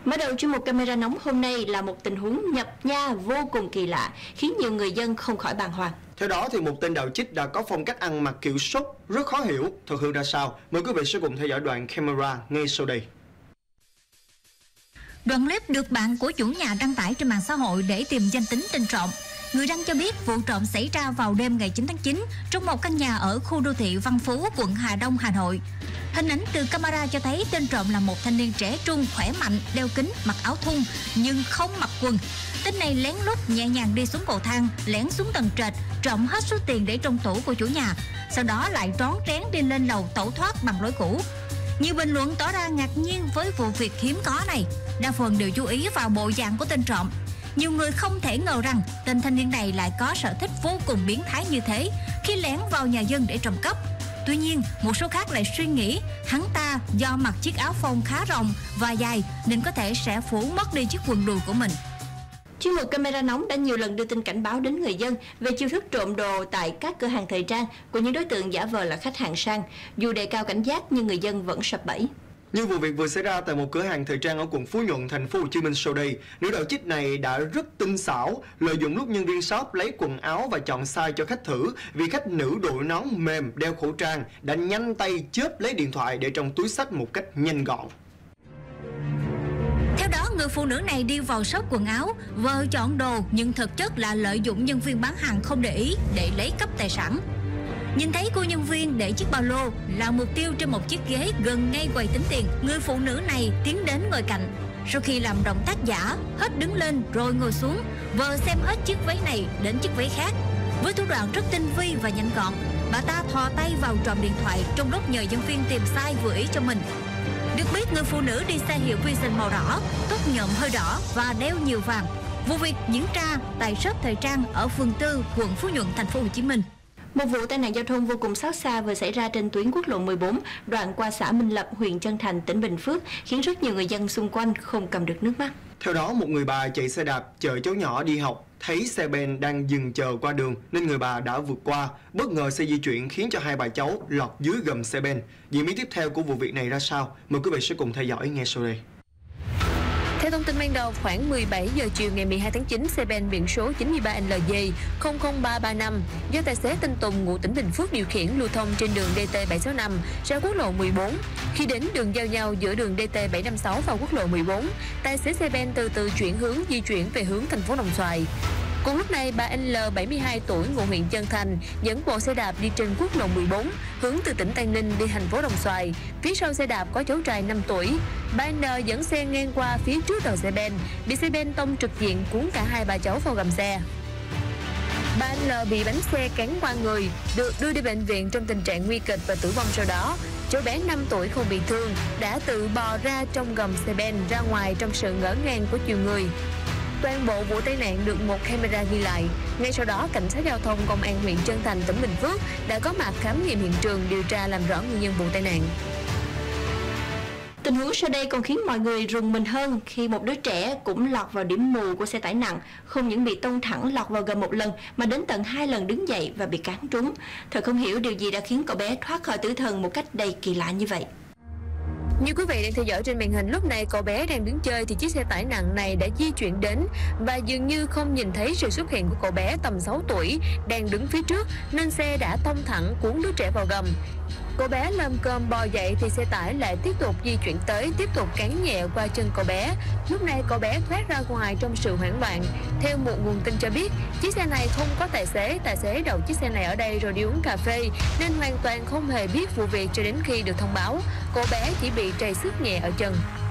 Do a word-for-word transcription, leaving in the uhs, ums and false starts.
Mở đầu chuyên mục camera nóng hôm nay là một tình huống nhập nha vô cùng kỳ lạ, khiến nhiều người dân không khỏi bàng hoàng. Theo đó thì một tên đạo trích đã có phong cách ăn mặc kiểu sốc rất khó hiểu. Thực hư ra sao? Mời quý vị sẽ cùng theo dõi đoạn camera ngay sau đây. Đoạn clip được bạn của chủ nhà đăng tải trên mạng xã hội để tìm danh tính tên trộm. Người đăng cho biết vụ trộm xảy ra vào đêm ngày chín tháng chín trong một căn nhà ở khu đô thị Văn Phú, quận Hà Đông, Hà Nội. Hình ảnh từ camera cho thấy tên trộm là một thanh niên trẻ trung, khỏe mạnh, đeo kính, mặc áo thun nhưng không mặc quần. Tên này lén lút nhẹ nhàng đi xuống cầu thang, lẻn xuống tầng trệt, trộm hết số tiền để trong tủ của chủ nhà. Sau đó lại rón rén đi lên lầu tẩu thoát bằng lối cũ. Nhiều bình luận tỏ ra ngạc nhiên với vụ việc hiếm có này. Đa phần đều chú ý vào bộ dạng của tên trộm. Nhiều người không thể ngờ rằng tên thanh niên này lại có sở thích vô cùng biến thái như thế khi lén vào nhà dân để trộm cắp. Tuy nhiên, một số khác lại suy nghĩ hắn ta do mặc chiếc áo phông khá rộng và dài nên có thể sẽ phủ mất đi chiếc quần đùi của mình. Chuyên mục camera nóng đã nhiều lần đưa tin cảnh báo đến người dân về chiêu thức trộm đồ tại các cửa hàng thời trang của những đối tượng giả vờ là khách hàng sang. Dù đề cao cảnh giác nhưng người dân vẫn sập bẫy. Như vụ việc vừa xảy ra tại một cửa hàng thời trang ở quận Phú Nhuận, thành phố Hồ Chí Minh sau đây, nữ đạo trích này đã rất tinh xảo, lợi dụng lúc nhân viên shop lấy quần áo và chọn size cho khách thử, vì khách nữ đội nón mềm, đeo khẩu trang đã nhanh tay chớp lấy điện thoại để trong túi xách một cách nhanh gọn. Theo đó, người phụ nữ này đi vào shop quần áo, vờ chọn đồ nhưng thực chất là lợi dụng nhân viên bán hàng không để ý để lấy cắp tài sản. Nhìn thấy cô nhân viên để chiếc ba lô là mục tiêu trên một chiếc ghế gần ngay quầy tính tiền, người phụ nữ này tiến đến ngồi cạnh. Sau khi làm động tác giả, hết đứng lên rồi ngồi xuống, vờ xem hết chiếc váy này đến chiếc váy khác. Với thủ đoạn rất tinh vi và nhanh gọn, bà ta thò tay vào trộm điện thoại trong lúc nhờ nhân viên tìm size vừa ý cho mình. Được biết, người phụ nữ đi xe hiệu Vision màu đỏ, tóc nhộm hơi đỏ và đeo nhiều vàng. Vụ việc diễn ra tại shop thời trang ở phường tư, quận Phú Nhuận, thành phố Hồ Chí Minh. Một vụ tai nạn giao thông vô cùng xót xa vừa xảy ra trên tuyến quốc lộ mười bốn, đoạn qua xã Minh Lập, huyện Trân Thành, tỉnh Bình Phước, khiến rất nhiều người dân xung quanh không cầm được nước mắt. Theo đó, một người bà chạy xe đạp chở cháu nhỏ đi học, thấy xe ben đang dừng chờ qua đường nên người bà đã vượt qua. Bất ngờ xe di chuyển khiến cho hai bà cháu lọt dưới gầm xe ben. Diễn biến tiếp theo của vụ việc này ra sao? Mời quý vị sẽ cùng theo dõi ngay sau đây. Theo thông tin ban đầu, khoảng mười bảy giờ chiều ngày mười hai tháng chín, xe ben biển số chín mươi ba L J không không ba ba năm do tài xế tên Tùng ngụ tỉnh Bình Phước điều khiển lưu thông trên đường D T bảy sáu năm ra quốc lộ mười bốn. Khi đến đường giao nhau giữa đường D T bảy năm sáu và quốc lộ mười bốn, tài xế xe ben từ từ chuyển hướng di chuyển về hướng thành phố Đồng Xoài. Cùng lúc này, bà N L bảy mươi hai tuổi ngụ huyện Trân Thành dẫn bộ xe đạp đi trên quốc lộ mười bốn hướng từ tỉnh Tây Ninh đi thành phố Đồng Xoài. Phía sau xe đạp có cháu trai năm tuổi. Bà N dẫn xe ngang qua phía trước đầu xe ben, bị xe ben tông trực diện cuốn cả hai bà cháu vào gầm xe. Bà L bị bánh xe cán qua người, được đưa đi bệnh viện trong tình trạng nguy kịch và tử vong sau đó. Cháu bé năm tuổi không bị thương, đã tự bò ra trong gầm xe ben ra ngoài trong sự ngỡ ngàng của nhiều người. Toàn bộ vụ tai nạn được một camera ghi lại. Ngay sau đó, cảnh sát giao thông công an huyện Trân Thành, tỉnh Bình Phước đã có mặt khám nghiệm hiện trường, điều tra làm rõ nguyên nhân vụ tai nạn. Tình huống sau đây còn khiến mọi người rùng mình hơn khi một đứa trẻ cũng lọt vào điểm mù của xe tải nặng, không những bị tông thẳng lọt vào gầm một lần mà đến tận hai lần đứng dậy và bị cán trúng. Thật không hiểu điều gì đã khiến cậu bé thoát khỏi tử thần một cách đầy kỳ lạ như vậy. Như quý vị đang theo dõi trên màn hình, lúc này cậu bé đang đứng chơi thì chiếc xe tải nặng này đã di chuyển đến và dường như không nhìn thấy sự xuất hiện của cậu bé tầm sáu tuổi đang đứng phía trước nên xe đã tông thẳng cuốn đứa trẻ vào gầm. Cậu bé lơm cơm bò dậy thì xe tải lại tiếp tục di chuyển tới, tiếp tục cán nhẹ qua chân cậu bé. Lúc này cậu bé thoát ra ngoài trong sự hoảng loạn. Theo một nguồn tin cho biết, chiếc xe này không có tài xế, tài xế đậu chiếc xe này ở đây rồi đi uống cà phê nên hoàn toàn không hề biết vụ việc cho đến khi được thông báo. Cậu bé chỉ bị trầy xước nhẹ ở chân.